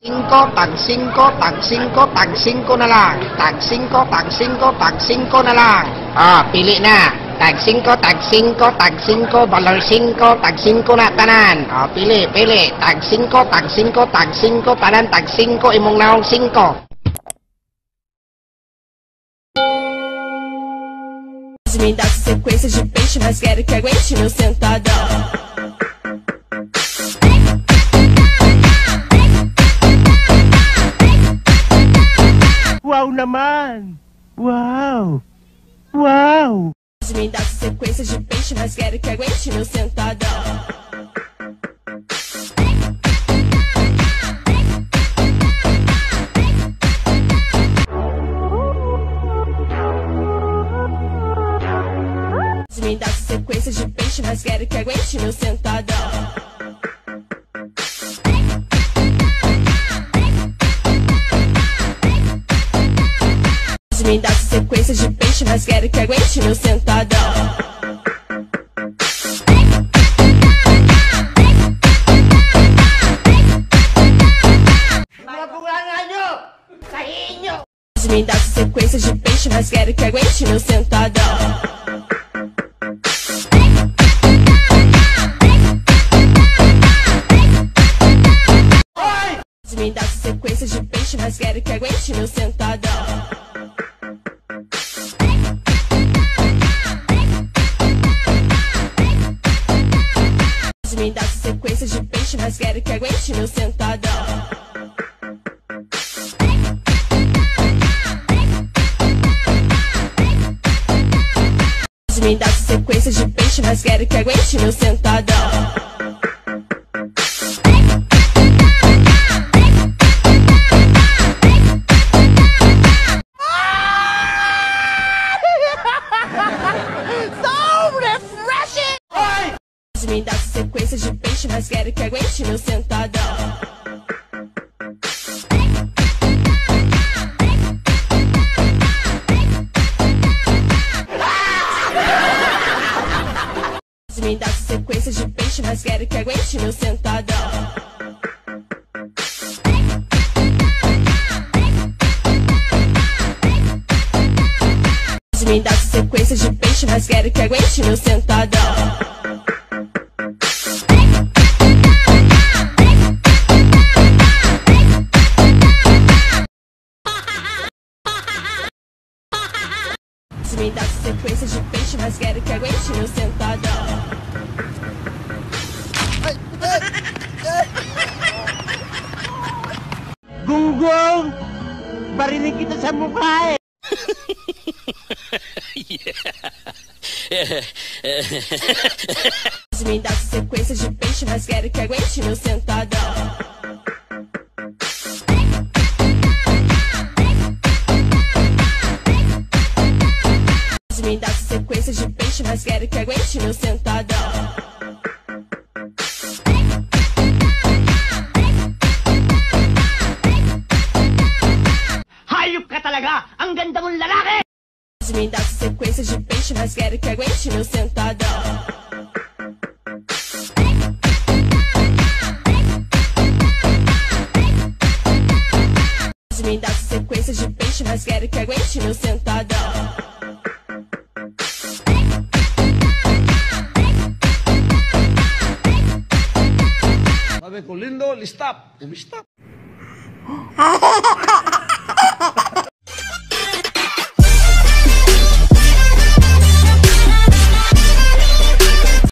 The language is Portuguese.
tag 5, tag 5, tag 5 na lang. Tag 5, tag 5, tag 5 na lang. Pili na. Tag 5, tag 5, tag 5, valor 5, tag 5 na tanan. Pili. Tag 5, tag 5, tag 5, tanan, tag 5, imong naong 5. Me dá sequência de peixe, mas quero que aguente meu sentadão. Wow naman! Wow! Wow! Me dá sequência de peixe, mas quero que aguente meu sentadão. Me dá sequência de peixe, mas quero que aguente meu sentadão. Me dá sequência de peixe, mas quero que aguente meu sentadão. Me dá sequência de peixe, mas quero que aguente meu sentadão. Me dá sequência de peixe, mas quero que aguente meu sentadão. Me dá sequência de peixe, mas quero que aguente meu sentadão. Me dá sequência de peixe, mas quero que aguente meu sentadão. Me dá sequência de peixe, mas quero que aguente meu sentadão. Me dá sequência de peixe, mas quero que aguente meu sentadão. Me dá sequência de peixe, mas quero que aguente meu sentadão. Me dá sequência de peixe, mas quero que aguente meu sentadão. Gunggong! Barinig kita sa mukha eh! Me dá sequência de peixe, mas quero que aguente meu sentadão. Me dá sequência de peixe, mas quero que aguente meu sentadão. Hayop ka talaga! Ang ganda mong lalaki! Me dá sequência de peixe, mas quero que aguente meu sentadão. Me dá sequência de peixe, mas quero que aguente meu sentadão. Sabi ko, Lindo, listap. Umistap.